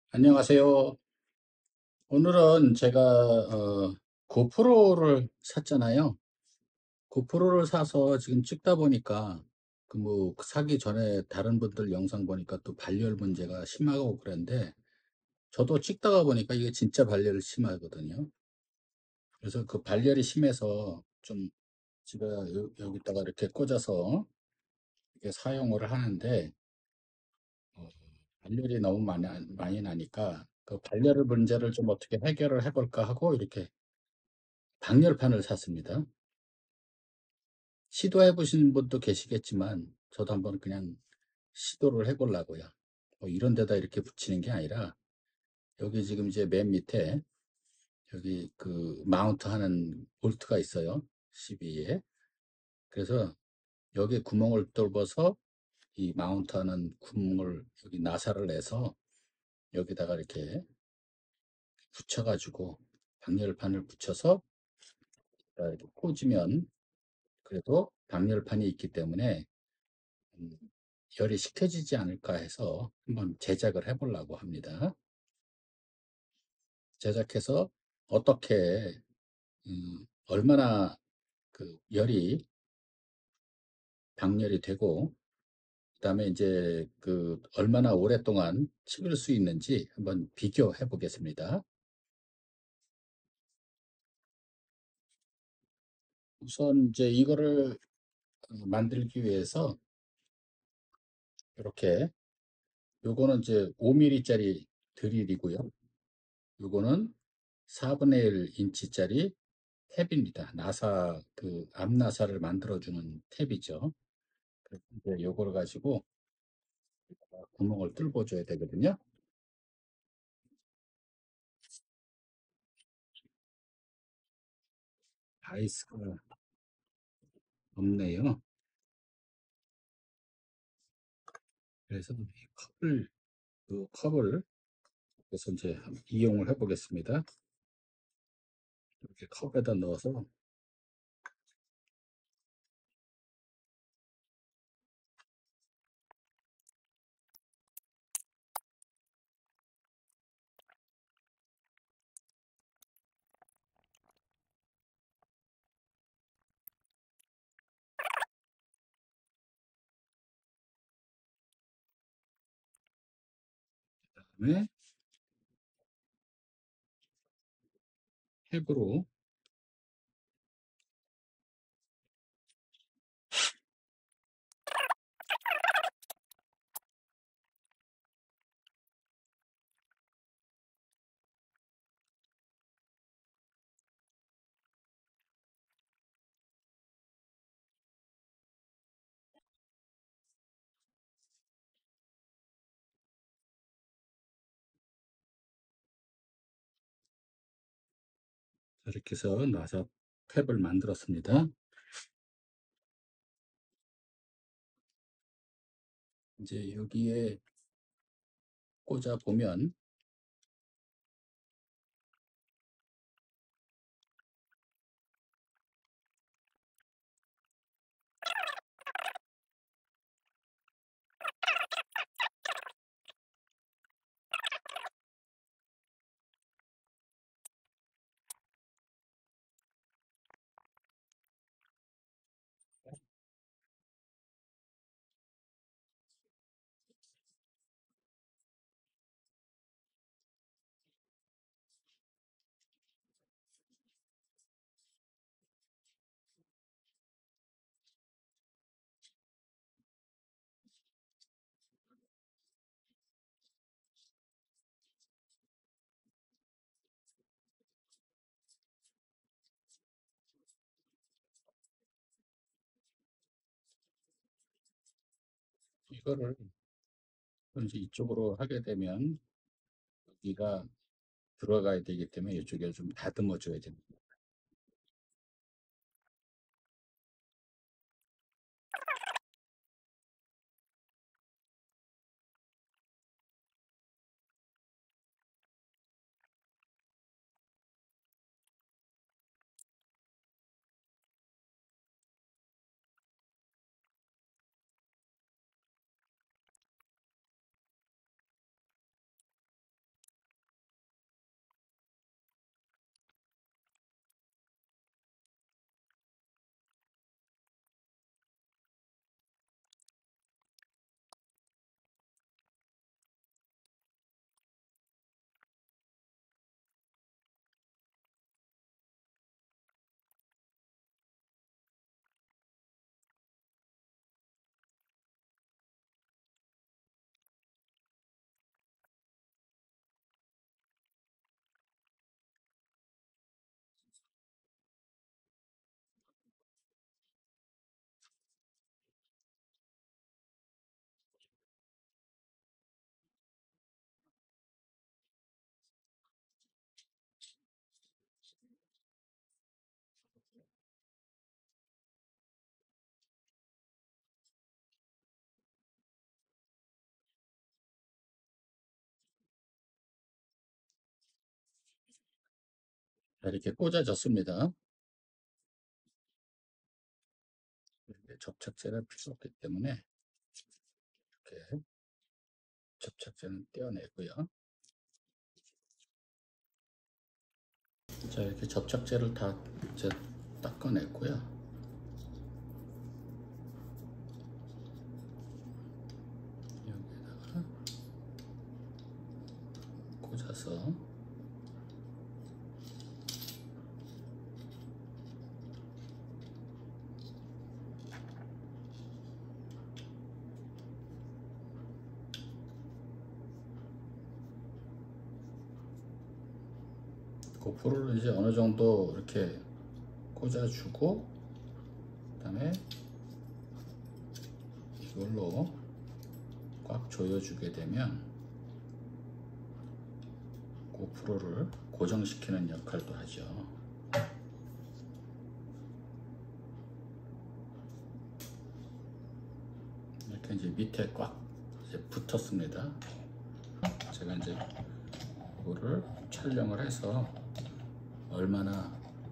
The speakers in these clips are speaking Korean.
안녕하세요. 오늘은 제가 고프로를 샀잖아요. 고프로를 사서 지금 찍다 보니까 뭐 사기 전에 다른 분들 영상 보니까 또 발열 문제가 심하고 그랬는데 저도 찍다가 보니까 이게 진짜 발열이 심하거든요. 그래서 그 발열이 심해서 좀 제가 여기다가 이렇게 꽂아서 이렇게 사용을 하는데 어, 발열이 너무 많이 나니까 그 발열 문제를 좀 어떻게 해결을 해볼까 하고 이렇게 방열판을 샀습니다. 시도해 보신 분도 계시겠지만 저도 한번 그냥 시도를 해보려고요. 뭐 이런 데다 이렇게 붙이는 게 아니라 여기 지금 이제 맨 밑에 여기 그 마운트 하는 볼트가 있어요. 12에. 그래서 여기 구멍을 뚫어서 이 마운트 하는 구멍을 여기 나사를 내서 여기다가 이렇게 붙여가지고 방열판을 붙여서 이렇게 꽂으면 그래도 방열판이 있기 때문에 음, 열이 식혀지지 않을까 해서 한번 제작을 해보려고 합니다. 제작해서 어떻게 얼마나 그 열이 방열이 되고 그다음에 이제 그 얼마나 오랫동안 식을 수 있는지 한번 비교해 보겠습니다. 우선 이제 이거를 만들기 위해서 이렇게 요거는 이제 5mm짜리 드릴이고요. 요거는 4분의 1 인치짜리 탭입니다. 나사 그 앞나사를 만들어주는 탭이죠. 그래서 이제 요거를 가지고 구멍을 뚫어 줘야 되거든요. 바이스가 없네요. 그래서 이 컵을 그래서 이제 이용을 해보겠습니다. 이렇게 컵에다 넣어서 그다음에 탭으로 이렇게 해서 나사 탭을 만들었습니다. 이제 여기에 꽂아 보면 이거를 이제 이쪽으로 하게 되면 여기가 들어가야 되기 때문에 이쪽에 좀 다듬어 줘야 됩니다. 이렇게 꽂아졌습니다. 이렇게 접착제가 필요 없기 때문에 이렇게 접착제는 떼어내고요. 자, 이렇게 접착제를 다 이제 닦아냈고요. 여기다가 꽂아서 고프로를 이제 어느 정도 이렇게 꽂아주고, 그 다음에 이걸로 꽉 조여주게 되면 고프로를 고정시키는 역할도 하죠. 이렇게 이제 밑에 꽉 이제 붙었습니다. 제가 이제 이거를 촬영을 해서 얼마나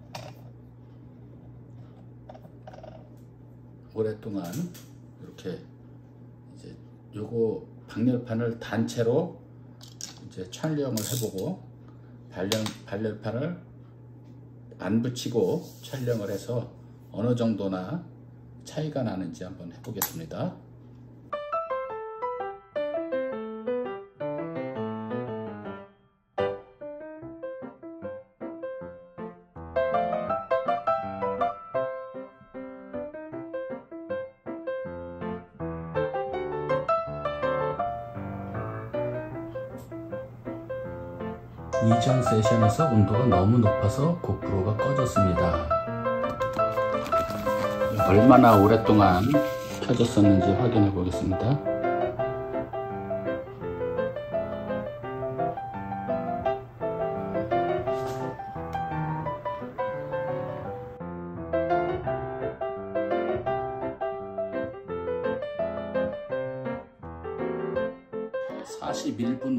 오랫동안 이렇게 이제 요거 방열판을 단체로 이제 촬영을 해보고 발열판을 안 붙이고 촬영을 해서 어느 정도나 차이가 나는지 한번 해보겠습니다. 이전 세션에서 온도가 너무 높아서 고프로가 꺼졌습니다. 얼마나 오랫동안 켜졌었는지 확인해 보겠습니다. (41분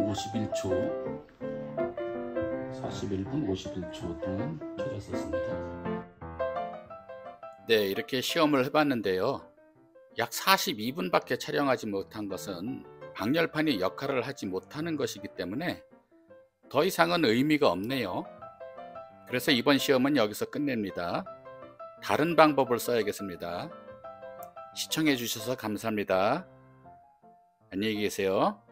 51초) 동안 켜졌었습니다. 네, 이렇게 시험을 해봤는데요. 약 42분밖에 촬영하지 못한 것은 방열판이 역할을 하지 못하는 것이기 때문에 더 이상은 의미가 없네요. 그래서 이번 시험은 여기서 끝냅니다. 다른 방법을 써야겠습니다. 시청해 주셔서 감사합니다. 안녕히 계세요.